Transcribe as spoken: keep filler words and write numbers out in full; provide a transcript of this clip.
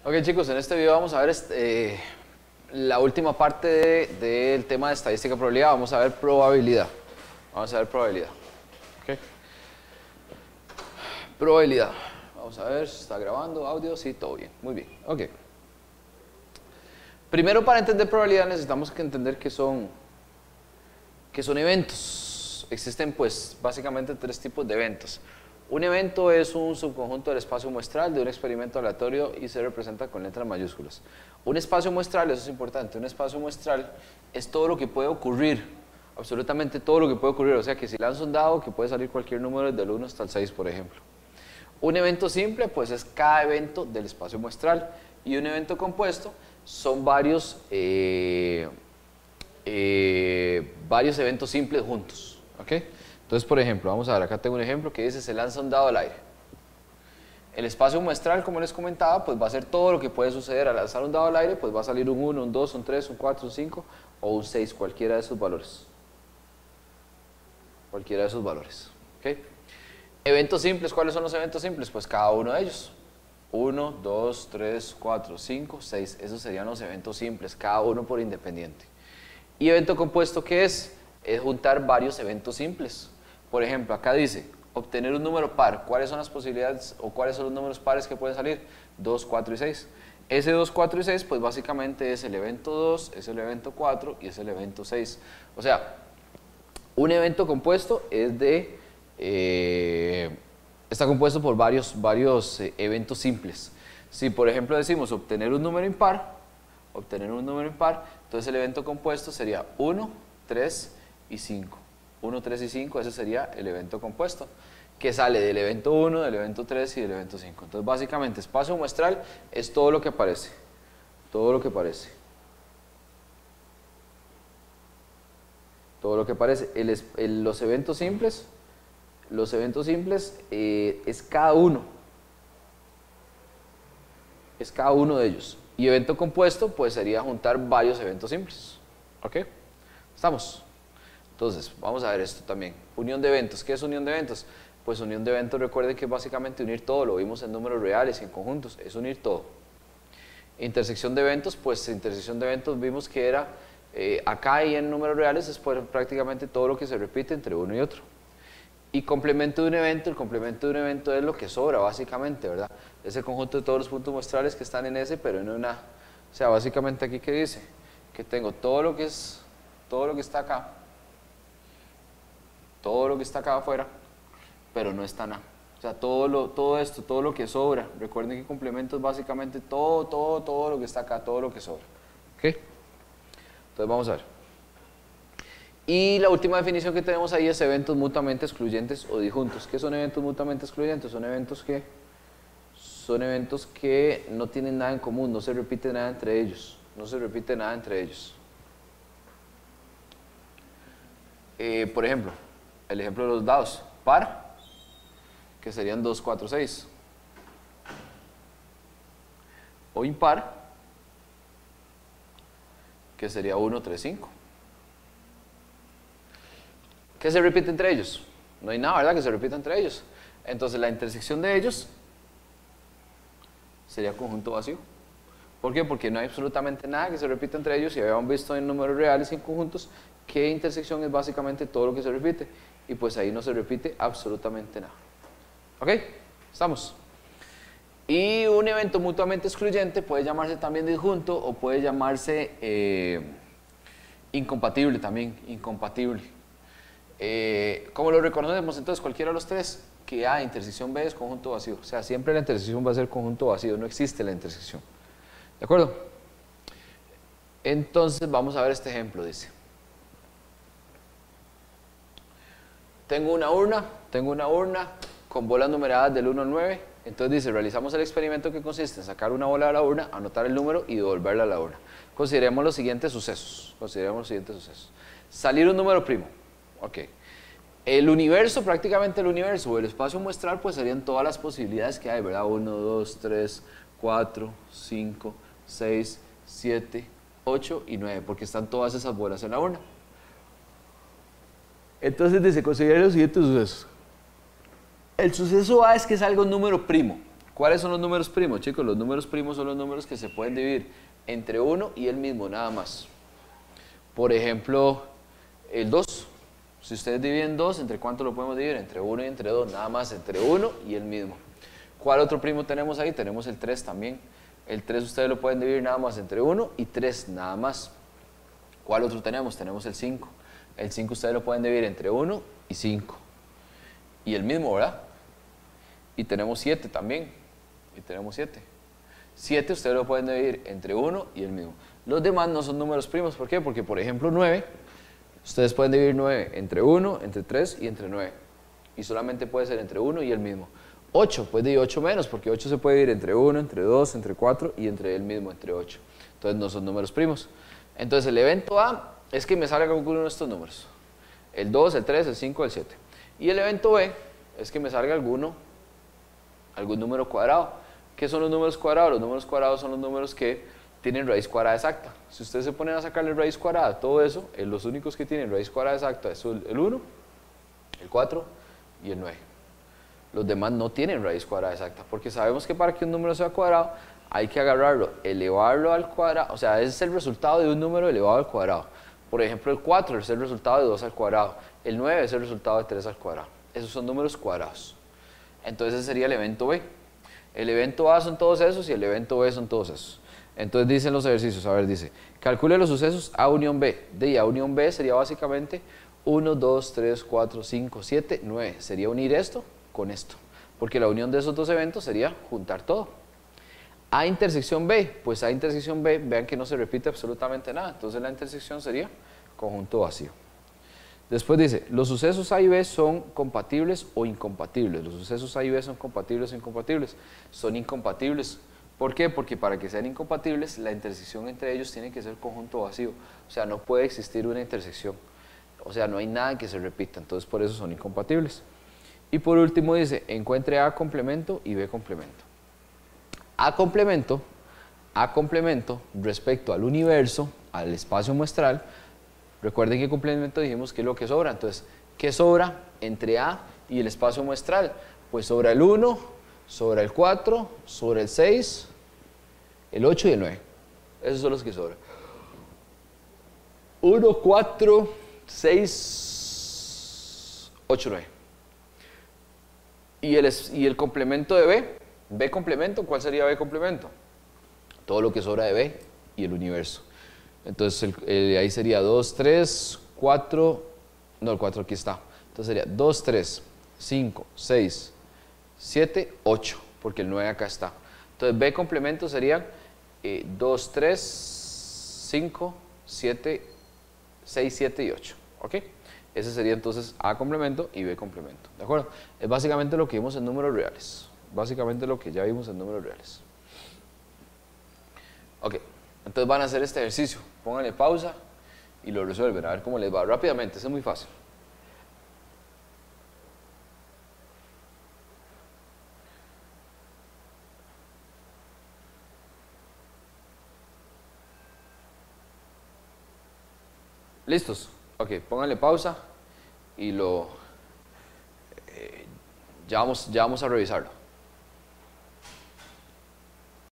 Ok, chicos, en este video vamos a ver este, eh, la última parte del de, de tema de estadística y probabilidad. Vamos a ver probabilidad. Vamos a ver probabilidad. Okay. Probabilidad. Vamos a ver si está grabando audio. Sí, todo bien. Muy bien. Ok. Primero, para entender probabilidad necesitamos que entender qué son, qué son eventos. Existen, pues, básicamente tres tipos de eventos. Un evento es un subconjunto del espacio muestral de un experimento aleatorio y se representa con letras mayúsculas. Un espacio muestral, eso es importante, un espacio muestral es todo lo que puede ocurrir, absolutamente todo lo que puede ocurrir, o sea que si lanzo un dado que puede salir cualquier número desde el uno hasta el seis, por ejemplo. Un evento simple, pues es cada evento del espacio muestral, y un evento compuesto son varios, eh, eh, varios eventos simples juntos, ¿ok? Entonces, por ejemplo, vamos a ver, acá tengo un ejemplo que dice se lanza un dado al aire. El espacio muestral, como les comentaba, pues va a ser todo lo que puede suceder al lanzar un dado al aire, pues va a salir un uno, un dos, un tres, un cuatro, un cinco o un seis, cualquiera de esos valores. Cualquiera de esos valores. ¿Okay? Eventos simples, ¿cuáles son los eventos simples? Pues cada uno de ellos. uno, dos, tres, cuatro, cinco, seis. Esos serían los eventos simples, cada uno por independiente. ¿Y evento compuesto qué es? Es juntar varios eventos simples. Por ejemplo, acá dice, obtener un número par. ¿Cuáles son las posibilidades o cuáles son los números pares que pueden salir? dos, cuatro y seis. Ese dos, cuatro y seis, pues básicamente es el evento dos, es el evento cuatro y es el evento seis. O sea, un evento compuesto es de, eh, está compuesto por varios, varios eh, eventos simples. Si por ejemplo decimos obtener un número impar, obtener un número impar, entonces el evento compuesto sería uno, tres y cinco. uno, tres y cinco, ese sería el evento compuesto, que sale del evento uno, del evento tres y del evento cinco. Entonces, básicamente, espacio muestral es todo lo que aparece. Todo lo que aparece. Todo lo que aparece. El, el, los eventos simples, los eventos simples eh, es cada uno. Es cada uno de ellos. Y evento compuesto, pues sería juntar varios eventos simples. ¿Ok? ¿Estamos? Entonces, vamos a ver esto también. Unión de eventos. ¿Qué es unión de eventos? Pues unión de eventos, recuerden que es básicamente unir todo, lo vimos en números reales y en conjuntos, es unir todo. Intersección de eventos, pues intersección de eventos vimos que era, eh, acá y en números reales es prácticamente todo lo que se repite entre uno y otro. Y complemento de un evento, el complemento de un evento es lo que sobra básicamente, ¿verdad? Es el conjunto de todos los puntos muestrales que están en ese, pero en una, o sea, básicamente aquí que dice, que tengo todo lo que es, todo lo que está acá, todo lo que está acá afuera, pero no está nada. O sea, todo, lo, todo esto, todo lo que sobra. Recuerden que complemento es básicamente todo, todo, todo lo que está acá, todo lo que sobra. ¿Ok? Entonces vamos a ver. Y la última definición que tenemos ahí es eventos mutuamente excluyentes o disjuntos. ¿Qué son eventos mutuamente excluyentes? Son eventos que, son eventos que no tienen nada en común, no se repite nada entre ellos. No se repite nada entre ellos. Eh, por ejemplo, el ejemplo de los dados. Par, que serían dos, cuatro, seis. O impar, que sería uno, tres, cinco. ¿Qué se repite entre ellos? No hay nada, ¿verdad?, que se repita entre ellos. Entonces la intersección de ellos sería conjunto vacío. ¿Por qué? Porque no hay absolutamente nada que se repita entre ellos y habíamos visto en números reales y en conjuntos que intersección es básicamente todo lo que se repite. Y pues ahí no se repite absolutamente nada. ¿Ok? ¿Estamos? Y un evento mutuamente excluyente puede llamarse también disjunto o puede llamarse eh, incompatible también, incompatible. Eh, ¿Cómo lo reconocemos? Entonces, cualquiera de los tres, que A, intersección B es conjunto vacío. O sea, siempre la intersección va a ser conjunto vacío, no existe la intersección. ¿De acuerdo? Entonces, vamos a ver este ejemplo, dice. Tengo una urna, tengo una urna con bolas numeradas del uno al nueve. Entonces dice, realizamos el experimento que consiste en sacar una bola de la urna, anotar el número y devolverla a la urna. Consideremos los siguientes sucesos. Consideremos los siguientes sucesos. Salir un número primo. Ok. El universo, prácticamente el universo o el espacio muestral, pues serían todas las posibilidades que hay, ¿verdad? uno, dos, tres, cuatro, cinco, seis, siete, ocho y nueve, porque están todas esas bolas en la urna. Entonces dice, considera los siguientes sucesos. El suceso A es que salga un número primo. ¿Cuáles son los números primos, chicos? Los números primos son los números que se pueden dividir entre uno y el mismo, nada más. Por ejemplo, el dos. Si ustedes dividen dos, ¿entre cuánto lo podemos dividir? Entre uno y entre dos, nada más, entre uno y el mismo. ¿Cuál otro primo tenemos ahí? Tenemos el tres también. El tres ustedes lo pueden dividir nada más entre uno y tres, nada más. ¿Cuál otro tenemos? Tenemos el cinco. El cinco ustedes lo pueden dividir entre uno y cinco. Y el mismo, ¿verdad? Y tenemos siete también. Y tenemos siete. siete ustedes lo pueden dividir entre uno y el mismo. Los demás no son números primos. ¿Por qué? Porque, por ejemplo, nueve, ustedes pueden dividir nueve entre uno, entre tres y entre nueve. Y solamente puede ser entre uno y el mismo. ocho, pues dividir ocho menos, porque ocho se puede dividir entre uno, entre dos, entre cuatro y entre el mismo, entre ocho. Entonces no son números primos. Entonces el evento A es que me salga alguno de estos números. El dos, el tres, el cinco, el siete. Y el evento B es que me salga alguno, algún número cuadrado. ¿Qué son los números cuadrados? Los números cuadrados son los números que tienen raíz cuadrada exacta. Si ustedes se ponen a sacarle raíz cuadrada, todo eso, eh, los únicos que tienen raíz cuadrada exacta son el uno, el cuatro y el nueve. Los demás no tienen raíz cuadrada exacta, porque sabemos que para que un número sea cuadrado, hay que agarrarlo, elevarlo al cuadrado, o sea, ese es el resultado de un número elevado al cuadrado. Por ejemplo, el cuatro es el resultado de dos al cuadrado, el nueve es el resultado de tres al cuadrado. Esos son números cuadrados. Entonces ese sería el evento B. El evento A son todos esos y el evento B son todos esos. Entonces dicen los ejercicios, a ver, dice, calcule los sucesos A unión B. De A unión B sería básicamente uno, dos, tres, cuatro, cinco, siete, nueve. Sería unir esto con esto, porque la unión de esos dos eventos sería juntar todo. A intersección B, pues A intersección B, vean que no se repite absolutamente nada, entonces la intersección sería conjunto vacío. Después dice, los sucesos A y B son compatibles o incompatibles. Los sucesos A y B son compatibles o incompatibles. Son incompatibles. ¿Por qué? Porque para que sean incompatibles, la intersección entre ellos tiene que ser conjunto vacío. O sea, no puede existir una intersección. O sea, no hay nada que se repita, entonces por eso son incompatibles. Y por último dice, encuentre A complemento y B complemento. A complemento, A complemento respecto al universo, al espacio muestral. Recuerden que complemento dijimos que es lo que sobra. Entonces, ¿qué sobra entre A y el espacio muestral? Pues sobra el uno, sobra el cuatro, sobra el seis, el ocho y el nueve. Esos son los que sobran. uno, cuatro, seis, ocho, nueve. ¿Y el, y el complemento de B? B complemento, ¿cuál sería B complemento? Todo lo que sobra de B y el universo. Entonces el, el, ahí sería dos, tres, cuatro, no, el cuatro aquí está. Entonces sería dos, tres, cinco, seis, siete, ocho, porque el nueve acá está. Entonces B complemento serían eh, dos, tres, cinco, siete, seis, siete y ocho. ¿Ok? Ese sería entonces A complemento y B complemento. ¿De acuerdo? Es básicamente lo que vimos en números reales. Básicamente lo que ya vimos en números reales. Ok. Entonces van a hacer este ejercicio, pónganle pausa y lo resuelven, a ver cómo les va rápidamente, eso es muy fácil. ¿Listos? Ok, pónganle pausa y lo, eh, ya, vamos, ya vamos a revisarlo.